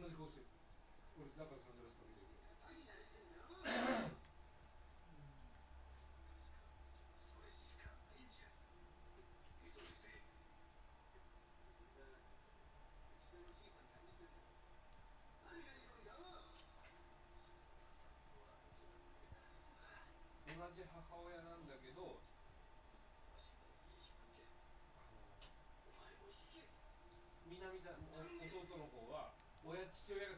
同じ顔してる。俺だからサングラスかけてる。同じ母親なんだけど、南だ弟の方は父親が違う。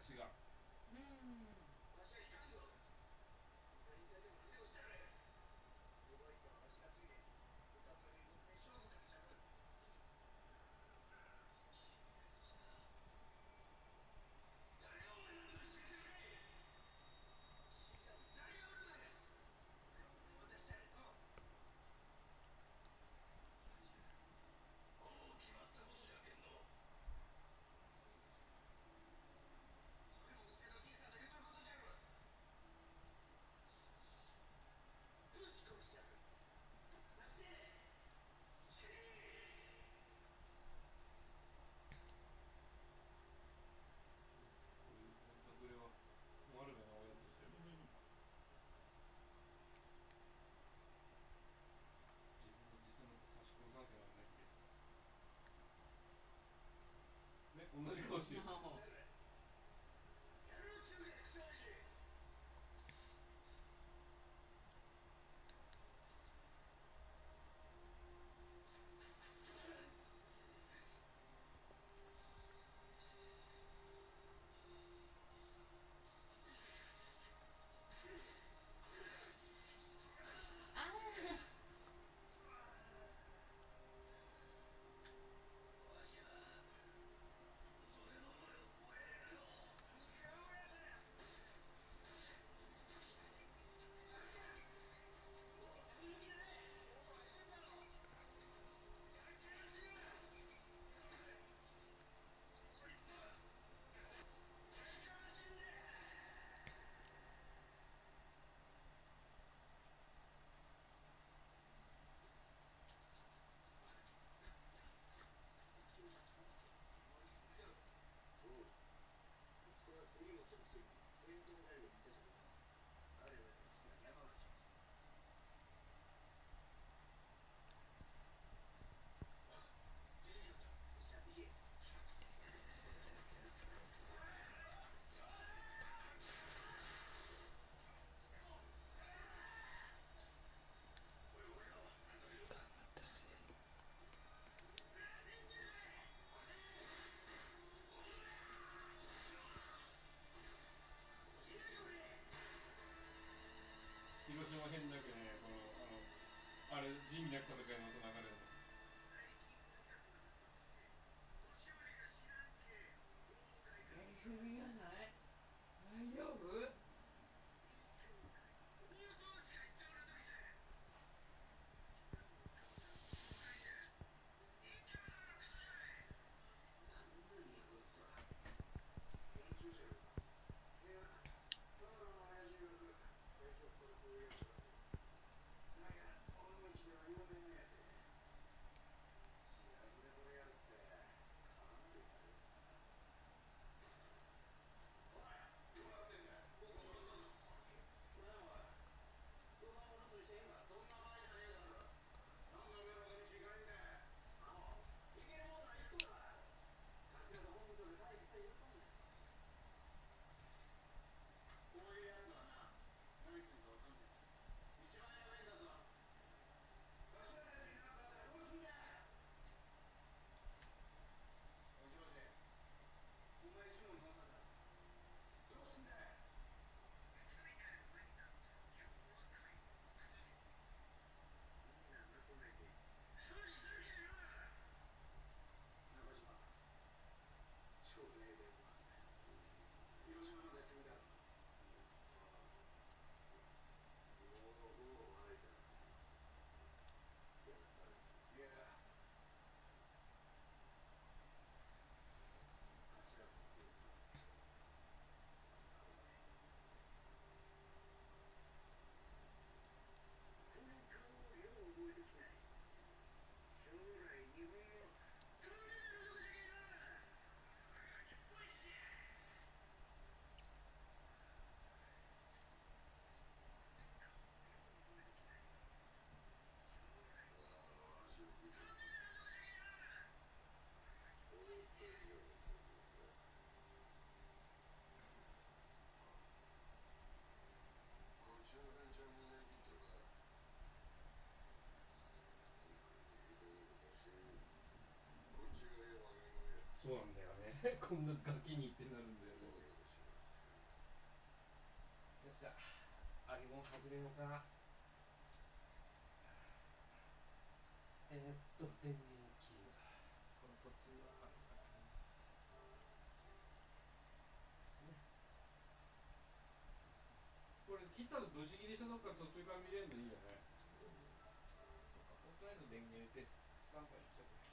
隠れは悪めな親としてる。自分の実の子差し殺さなきゃなんないって。ね、同じ顔してる。広島編だけね、あれ地味な戦いの音流れるの。 不思議じゃない？大丈夫？ そうなんだよねこんなガキにってなるんだよね。よっしゃ、揚げ物外れようかな。電源キーだ。この途中はこれ切ったの無事切りしたとこから途中から見れるのいいよね。とりあえず電源入れてスタンバイしてくれ。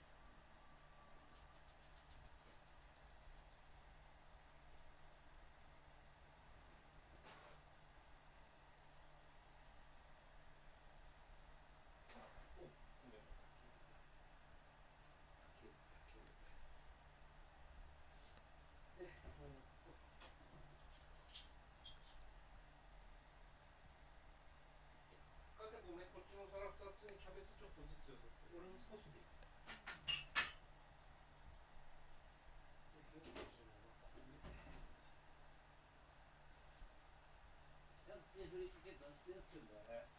お、ごめんなさい。で、かけごめん、こっちの皿2つにキャベツちょっとずつよそって、俺も少しでいい。やって振り付け出してやってんだね。